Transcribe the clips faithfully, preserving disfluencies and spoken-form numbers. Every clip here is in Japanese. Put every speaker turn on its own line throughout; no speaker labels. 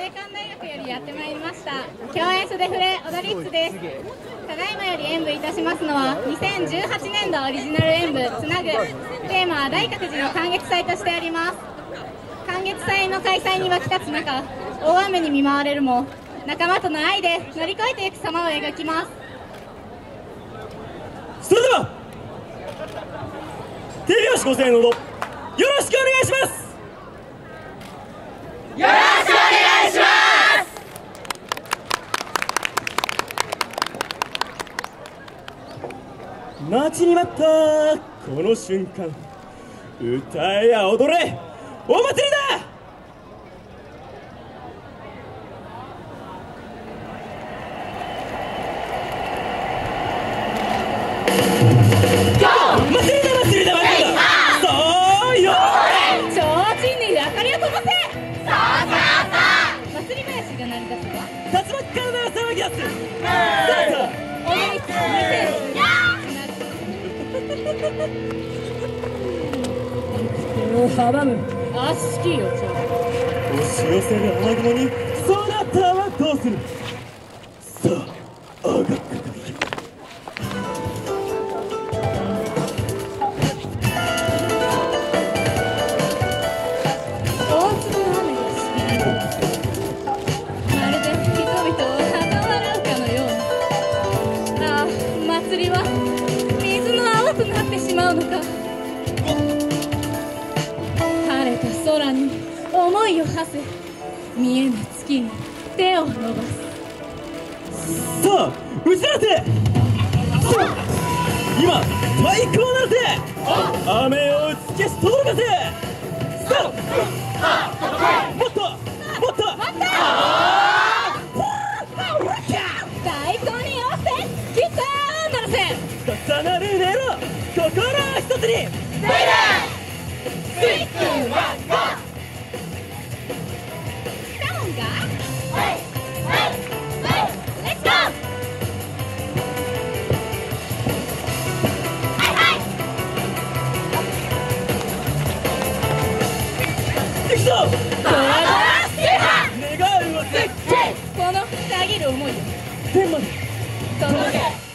聖館大学よりやってまいりました共演袖フレ踊りっつです。ただいまより演舞いたしますのはにせんじゅうはちねんどオリジナル演舞つなぐ。テーマは大覚寺の観月祭としてあります。観月祭の開催に沸き立つ中、大雨に見舞われるも仲間との愛で乗り越えていく様を描きます。
それでは手拍子ご声援のほどよろしくお願いします。
よろしくお願いします。
待ちに待ったこの瞬間、歌えや踊れお祭りだ。祭りだ祭りだ祭りだ。そうよ。
提灯に明かりを灯せ。そうそうそう。祭り林が成り立つわ。
竜巻からなら騒ぎ出す。さあさあ
思いつきに手を阻む悪しき予兆。
押し寄せる雨雲にそなたはどうする。さああがっかかり
空に思いを馳せ、見えぬ月に手を伸ばす。
さあ打ち鳴らせ。今太鼓を鳴らせ。雨を打ち消し轟かせ。さあもっともっともっと
太鼓に合わせギターを鳴らせ。
重なる音色心を一つに。
スイッチワンゴー。
カモンが
はいはいはいレッツゴー。はいはい
行くぞ。
ドラゴンスキーパー。
願うは絶景。
このたぎる思いを
天まで
届け。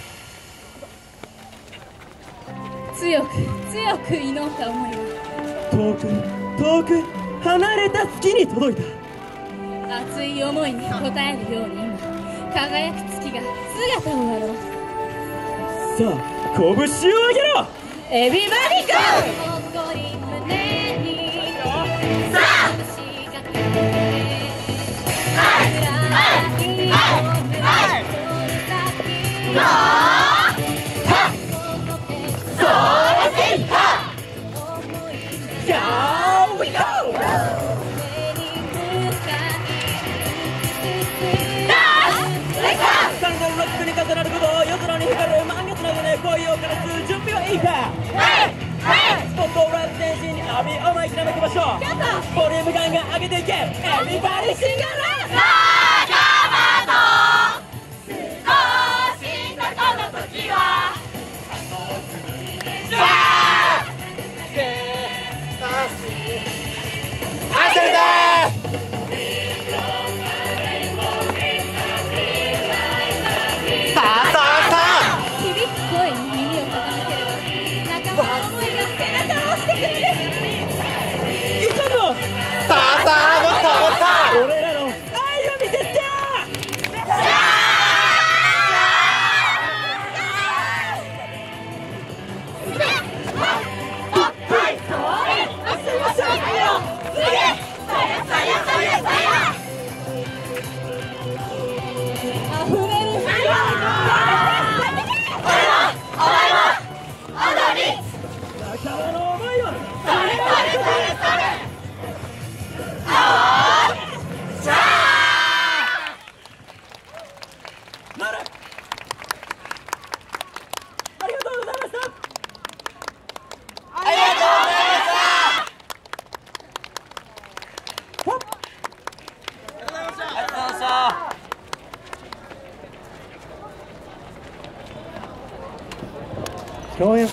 強く強く祈った思いは
遠く遠く離れた月に届いた。
熱い思いに応えるように今輝く月が姿を現す。
さあ拳を上げろ。
エビバディゴー。
さあ
準備はいいか。スポットをライブ全身に浴び思いきらめきましょう。ボリュームガンガン上げていけ。エビバディシンガーラ
仲間と少しのこの時はさあアセルだ。さあさあさあ
響く声に耳を傾ければ仲間の思いが背中を押してくれる。
行くぞ。
さあさあもっともっと
俺らの愛を見せて。共演